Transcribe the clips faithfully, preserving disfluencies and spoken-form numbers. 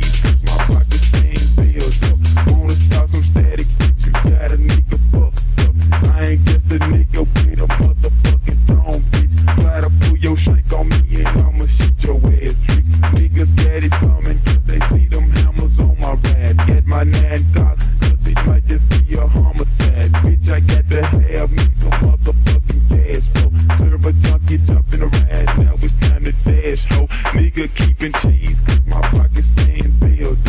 cheese, cause my pocket's staying filled up. Wanna start some static, but you got a nigga fucked up. I ain't just a nigga with a motherfucking throne, bitch. Try to pull your shank on me and I'ma shoot your ass tricks. Niggas got it coming, cause they see them hammers on my ride. Get my nine cock, cause it might just be a homicide. Bitch, I got to have me some motherfucking cash flow. Serve a junkie, jump in a ride, now it's time to dash, ho. Nigga keeping cheese, cause my pocket's staying filled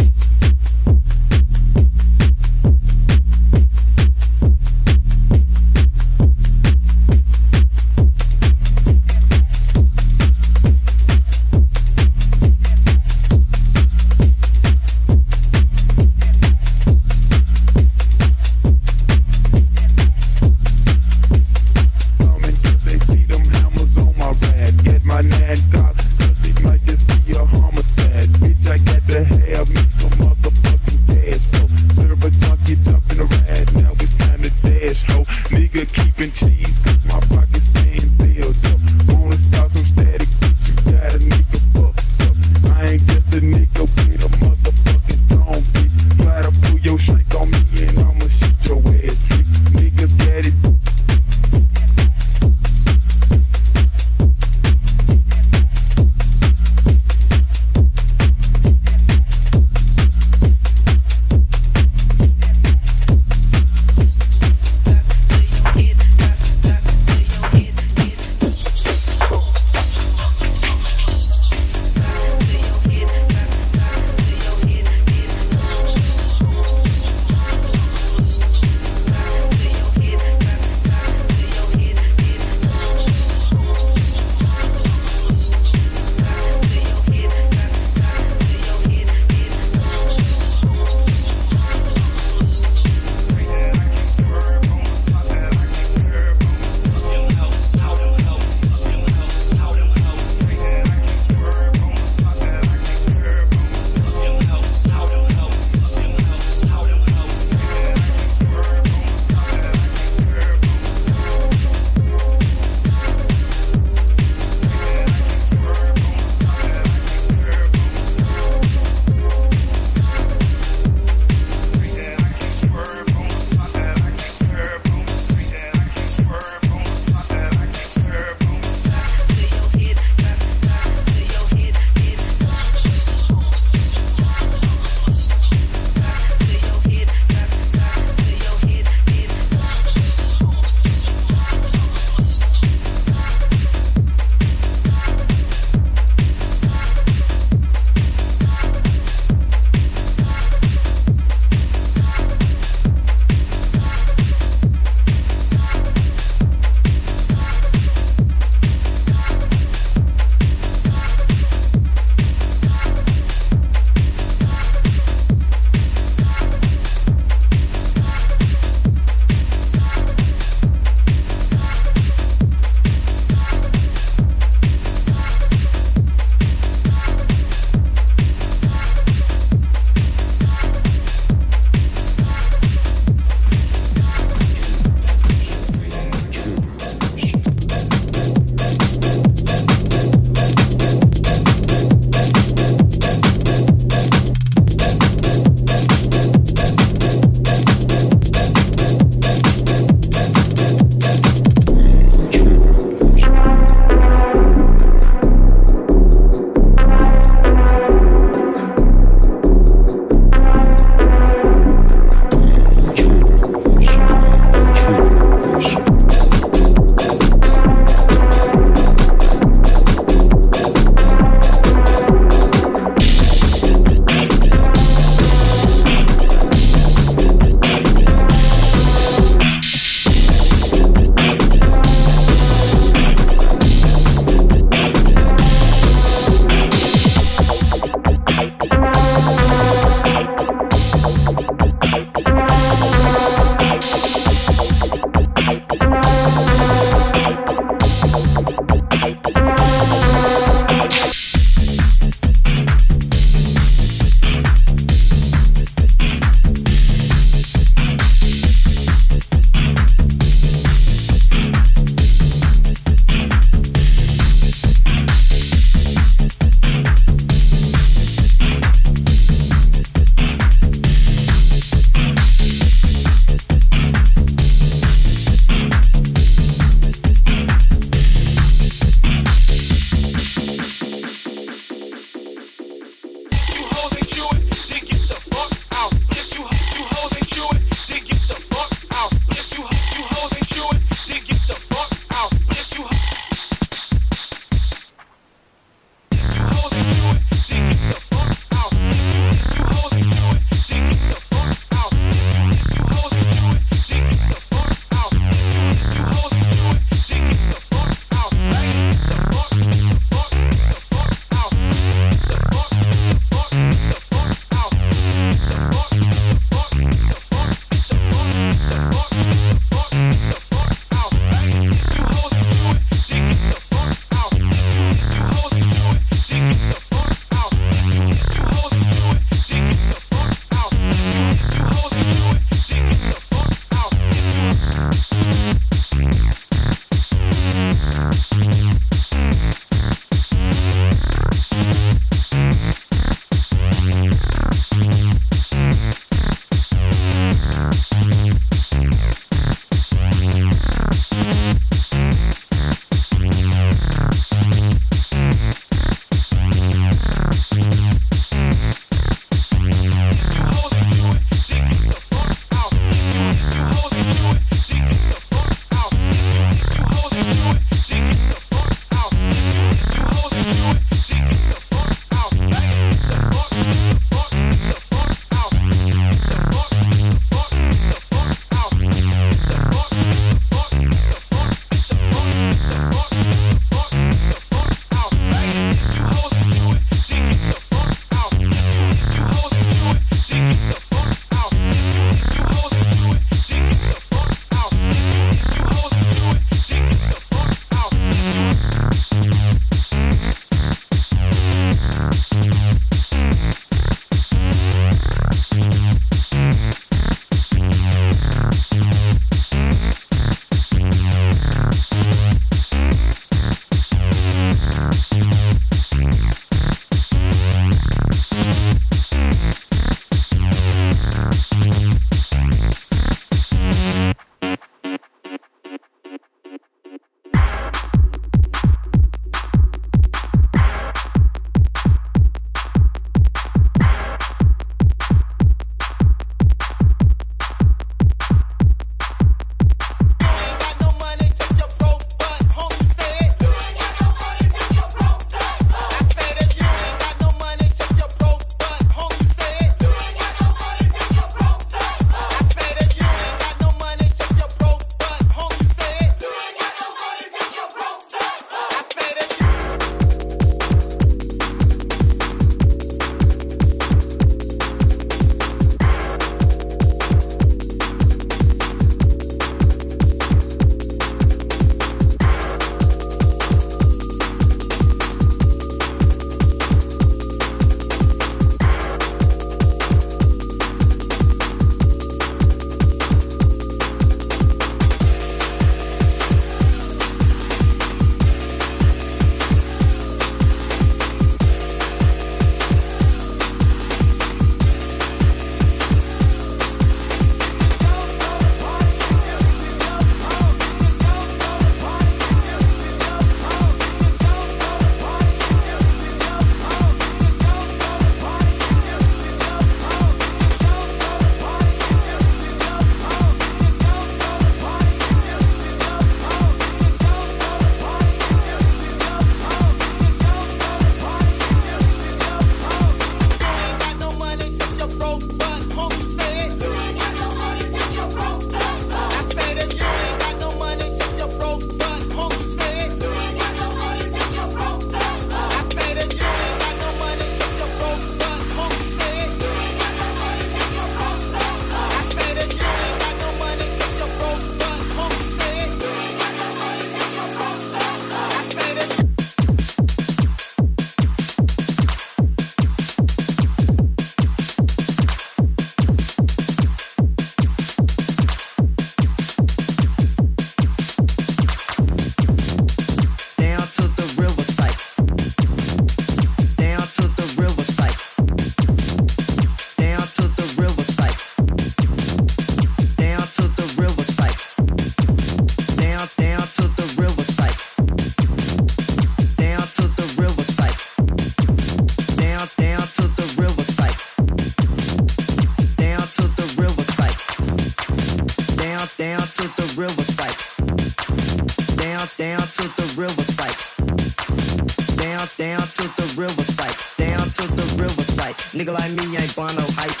down to the riverside. Nigga like me ain't want no hype.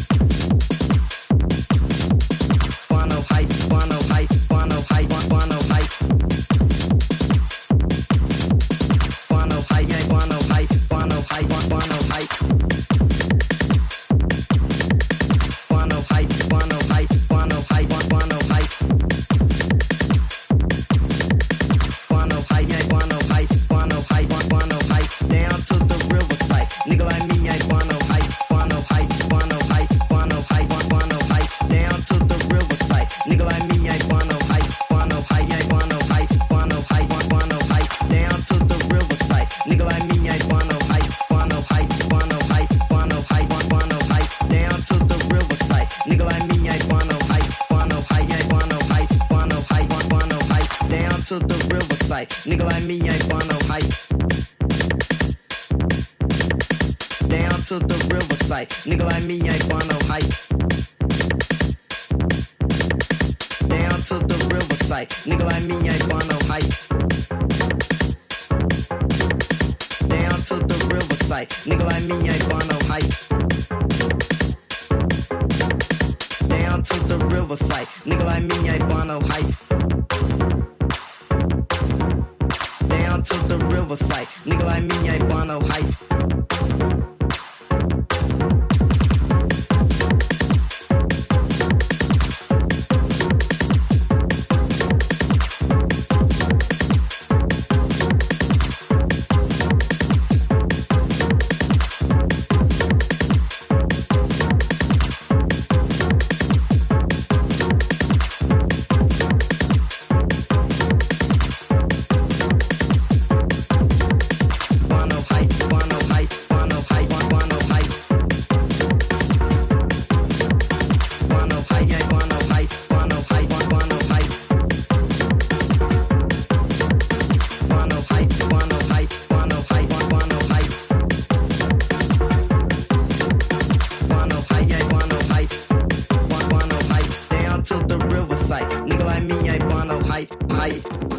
Want no hype, want no hype, want no hype, want no hype. Want no hype, ain't want no hype, want no hype, want no hype. Want no hype, want no hype, want no hype, want no hype. Want no hype, ain't want no hype, want no hype, want no hype. Down to the riverside. Nigga like me ain't want no hype, want no hype, want no hype, want no hype, want no hype. Down to the riverside. Nigga like me ain't want no hype, want no hype, ain't want no hype, want no hype, want no hype. Down to the riverside. Nigga like me ain't want no hype, want no hype, want no hype, want no hype, want no hype. Down to the riverside. Nigga like me ain't want no hype, want no hype, ain't want no hype, want no hype, want no hype. Down to the riverside. Nigga like me ain't want no hype. Down to the riverside. Nigga like me ain't want no hype. Down to the riverside. Nigga like me ain't want no hype. Down to the riverside. Nigga like me ain't want no hype. Down to the riverside. Nigga like me ain't want no hype. Down to the riverside. Nigga like me ain't want no hype. Nigga like me ain't want no hype, hype.